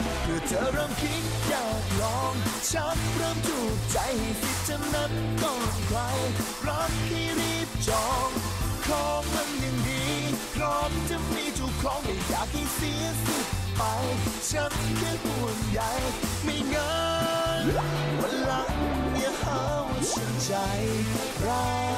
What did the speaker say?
เมื่อเธอเริ่มคิดอยากลองชักเริ่มถูกใจให้สิทธิ์จะนัดก่อนใครรักให้รีบจองของมันยังดีพร้อมจะมีเจ้าของไม่อยากให้เสียสิทธิ์ไปฉันแค่ห่วงใยไม่งั้นวันหลังอย่าหาว่าฉันใจร้าย